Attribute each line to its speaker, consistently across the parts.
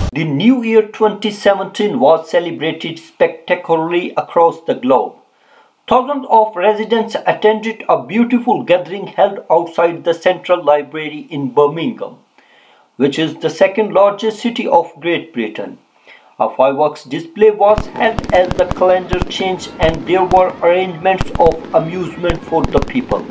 Speaker 1: The New Year 2017 was celebrated spectacularly across the globe. Thousands of residents attended a beautiful gathering held outside the Central Library in Birmingham, which is the second largest city of Great Britain. A fireworks display was held as the calendar changed and there were arrangements of amusement for the people.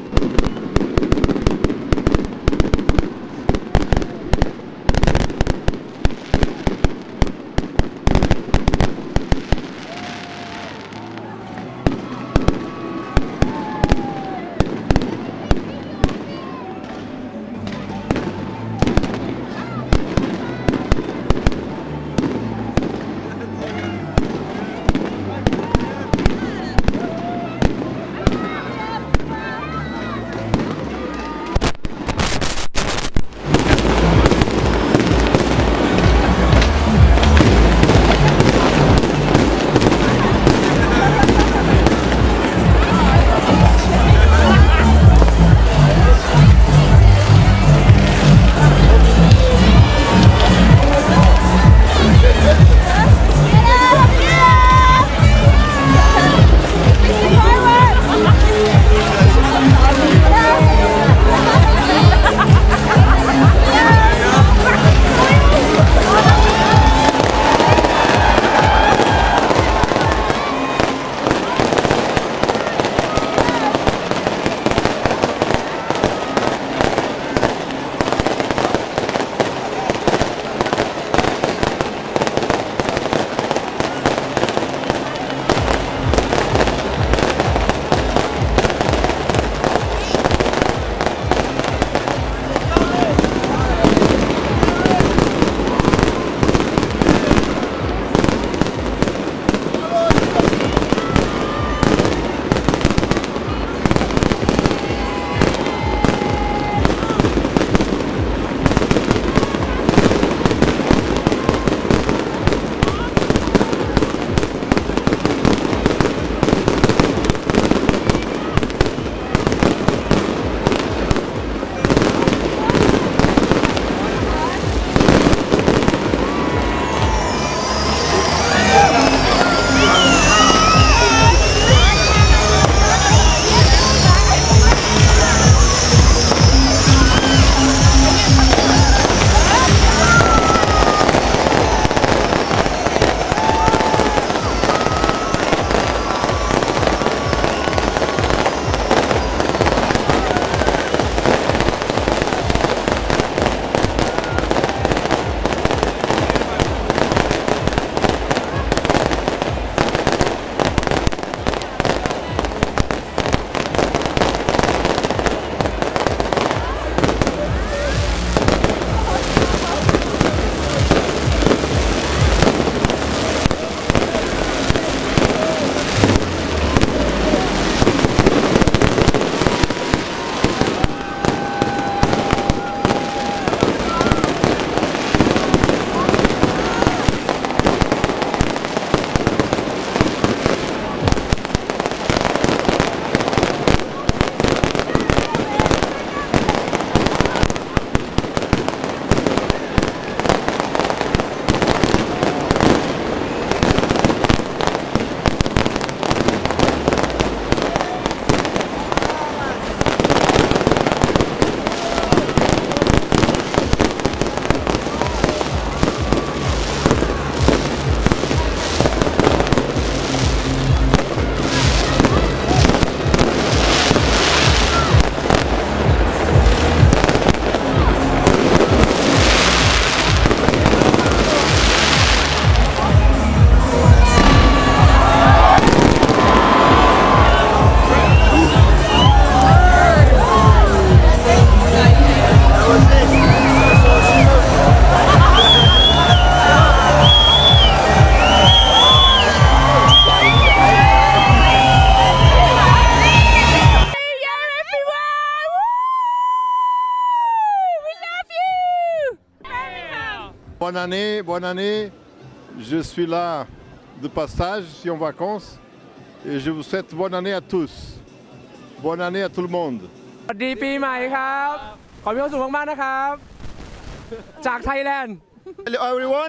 Speaker 2: Bonne année. Je suis là de passage, je suis en vacances et je vous souhaite bonne année à tous. Bonne année à tout le monde.
Speaker 3: สวัสดีปีใหม่ครับขอมีความสุขมากๆนะครับจากไทยแลนด์
Speaker 4: Hello everyone,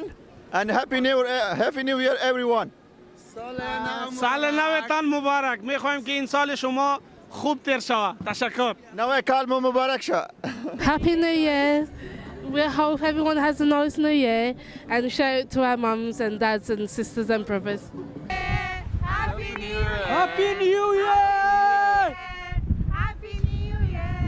Speaker 4: And Happy New Year everyone.
Speaker 3: سال نوتان مبارک. میخوایم که این سال شما خوب تیر شود. تشکر.
Speaker 4: نوه کالمو مبارک شا.
Speaker 5: Happy New Year. We hope everyone has a nice New Year and shout out to our mums and dads and sisters and brothers.
Speaker 6: Happy New Year.
Speaker 3: Happy New Year.
Speaker 6: Happy New Year.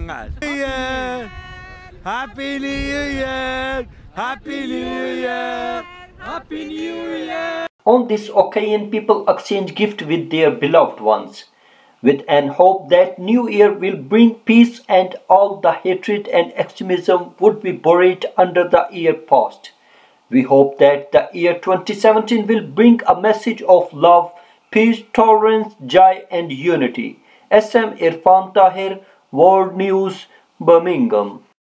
Speaker 3: Happy New Year. Happy New Year. Happy New Year.
Speaker 1: On this occasion, people exchange gifts with their beloved ones, with an hope that New Year will bring peace and all the hatred and extremism would be buried under the year past. We hope that the year 2017 will bring a message of love, peace, tolerance, joy and unity. SM Irfan Tahir, World News, Birmingham.